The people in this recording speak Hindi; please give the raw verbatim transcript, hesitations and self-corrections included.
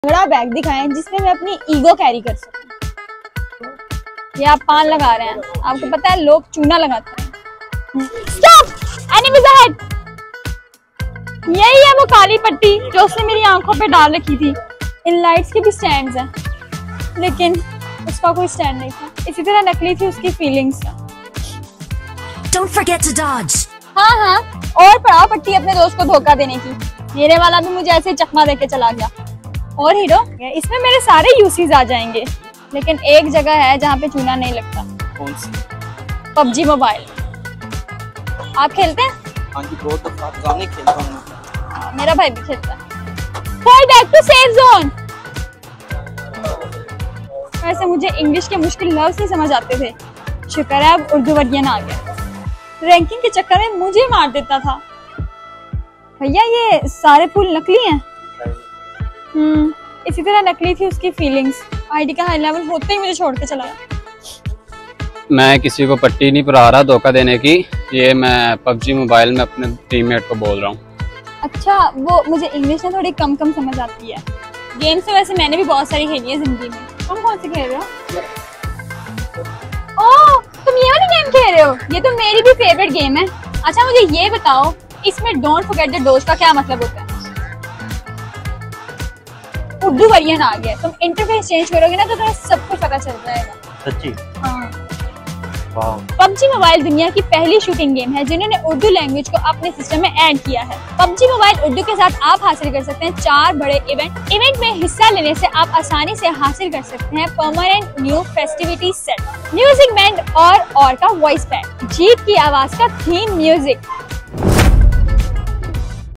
बड़ा बैग दिखाएं जिसमें मैं अपनी ईगो कैरी कर सकूं। ये आप पान लगा रहे हैं, आपको पता है लोग चूना लगाते हैं। स्टॉप! Enemies ahead! यही है वो काली पट्टी जो उसने मेरी आंखों पे डाल रखी थी। इन लाइट्स के भी स्टैंड्स हैं, लेकिन उसका कोई स्टैंड नहीं था। इसी तरह नकली थी उसकी feelings. Don't forget to dodge. हाँ हाँ, और पड़ा पट्टी अपने दोस्त को धोखा देने की। मेरे वाला भी मुझे ऐसे चकमा देके चला गया। और हीरो, इसमें मेरे सारे यूसीज आ जाएंगे, लेकिन एक जगह है जहाँ पे चूना नहीं लगता। कौन सी? PUBG mobile. आप खेलते हैं? हाँ जी, बहुत दफा गाने खेलता हूँ। मेरा भाई भी खेलता है। Fall back to safe zone. वैसे मुझे इंग्लिश के मुश्किल लफ्ज़ नहीं समझ आते थे। शुक्र है अब उर्दू वर्जन आ गया। रैंकिंग के चक्कर में मुझे मार देता था। भैया ये सारे फूल नकली हैं। हम्म, इसी तरह नकली थी उसकी फीलिंग्स। आईडी का हाई लेवल होते ही मुझे छोड़ के चला गया। मैं किसी को पट्टी नहीं पढ़ा रहा धोखा देने की, ये मैं पबजी मोबाइल में अपने टीममेट को बोल रहा हूँ। अच्छा, वो मुझे इंग्लिश में थोड़ी कम कम समझ आती है। गेम्स तो वैसे मैंने भी बहुत सारी खेली है जिंदगी में। तुम कौन सी खेल रहे हो? ओह, तुम ये वाली गेम खेल रहे हो? ये तो मेरी भी फेवरेट गेम है। अच्छा मुझे ये बताओ, इसमें डोंट फॉरगेट द डोज का क्या मतलब होता है? उर्दू वर्जन आ गया, तुम इंटरफेस चेंज करोगे ना तो तुम्हें सब कुछ पता चल जाएगा। सच्ची? हाँ। वाह। पबजी मोबाइल दुनिया की पहली शूटिंग गेम है जिन्होंने उर्दू लैंग्वेज को अपने सिस्टम में ऐड किया है। पबजी मोबाइल उर्दू के साथ आप हासिल कर सकते हैं चार बड़े इवेंट। इवेंट में हिस्सा लेने से आप आसानी से हासिल कर सकते हैं permanent new festivity set, music band और और का वॉइस पैड, जीत की आवाज का थीम म्यूजिक,